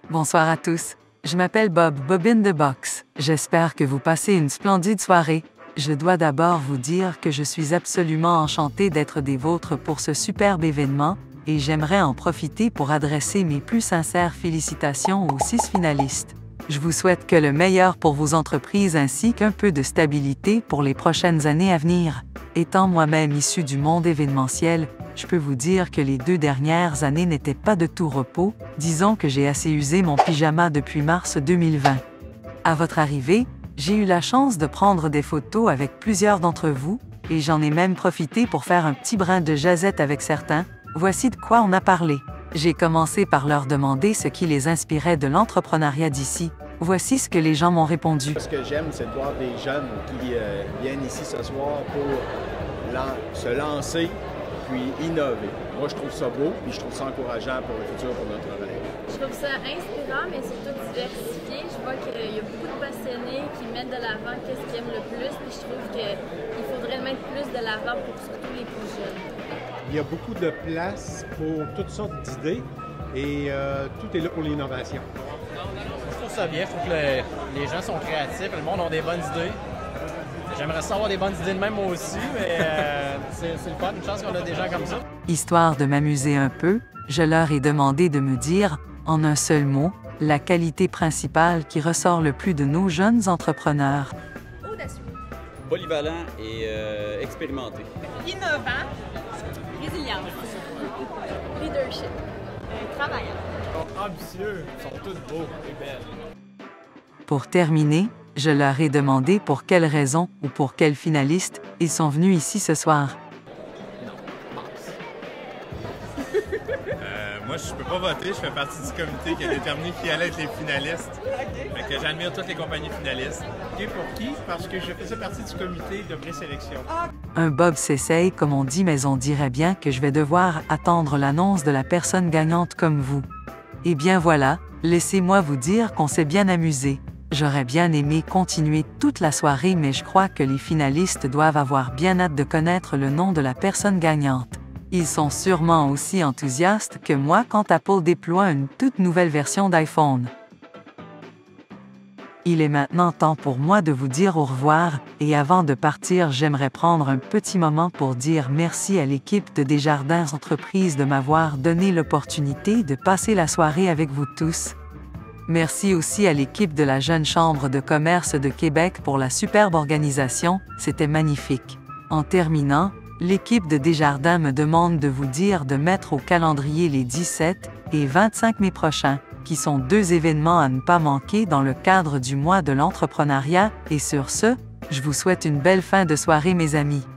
Bonsoir à tous. Je m'appelle Bob in the Box. J'espère que vous passez une splendide soirée. Je dois d'abord vous dire que je suis absolument enchantée d'être des vôtres pour ce superbe événement et j'aimerais en profiter pour adresser mes plus sincères félicitations aux 6 finalistes. Je vous souhaite que le meilleur pour vos entreprises ainsi qu'un peu de stabilité pour les prochaines années à venir. Étant moi-même issu du monde événementiel, je peux vous dire que les 2 dernières années n'étaient pas de tout repos, disons que j'ai assez usé mon pyjama depuis mars 2020. À votre arrivée, j'ai eu la chance de prendre des photos avec plusieurs d'entre vous, et j'en ai même profité pour faire un petit brin de jazette avec certains. Voici de quoi on a parlé. J'ai commencé par leur demander ce qui les inspirait de l'entrepreneuriat d'ici. Voici ce que les gens m'ont répondu. Ce que j'aime, c'est de voir des jeunes qui viennent ici ce soir pour se lancer puis innover. Moi, je trouve ça beau puis je trouve ça encourageant pour le futur, pour notre relève. Je trouve ça inspirant, mais surtout diversifié. Je vois qu'il y a beaucoup de passionnés qui mettent de l'avant qu'est-ce qu'ils aiment le plus, puis je trouve qu'il faudrait le mettre plus de l'avant pour surtout les plus jeunes. Il y a beaucoup de place pour toutes sortes d'idées et tout est là pour l'innovation. Je trouve ça bien, je trouve que les gens sont créatifs, le monde a des bonnes idées. J'aimerais ça avoir des bonnes idées de même moi aussi, mais c'est le fun, une chance qu'on a des gens comme ça. Histoire de m'amuser un peu, je leur ai demandé de me dire, en un seul mot, la qualité principale qui ressort le plus de nos jeunes entrepreneurs. Audacieux. Polyvalent et expérimenté. Innovant. Résilience. Leadership. Travaillant. Ambitieux, ils sont tous beaux et belles. Pour terminer, je leur ai demandé pour quelles raisons ou pour quels finalistes ils sont venus ici ce soir. Moi, je peux pas voter. Je fais partie du comité qui a déterminé qui allait être les finalistes. Fait que j'admire toutes les compagnies finalistes. Et pour qui? Parce que je faisais partie du comité de présélection. Un Bob s'essaye, comme on dit, mais on dirait bien que je vais devoir attendre l'annonce de la personne gagnante comme vous. Eh bien voilà, laissez-moi vous dire qu'on s'est bien amusé. J'aurais bien aimé continuer toute la soirée, mais je crois que les finalistes doivent avoir bien hâte de connaître le nom de la personne gagnante. Ils sont sûrement aussi enthousiastes que moi quand Apple déploie une toute nouvelle version d'iPhone. Il est maintenant temps pour moi de vous dire au revoir, et avant de partir, j'aimerais prendre un petit moment pour dire merci à l'équipe de Desjardins Entreprises de m'avoir donné l'opportunité de passer la soirée avec vous tous. Merci aussi à l'équipe de la Jeune Chambre de commerce de Québec pour la superbe organisation, c'était magnifique. En terminant, l'équipe de Desjardins me demande de vous dire de mettre au calendrier les 17 et 25 mai prochains, qui sont 2 événements à ne pas manquer dans le cadre du mois de l'entrepreneuriat, et sur ce, je vous souhaite une belle fin de soirée mes amis.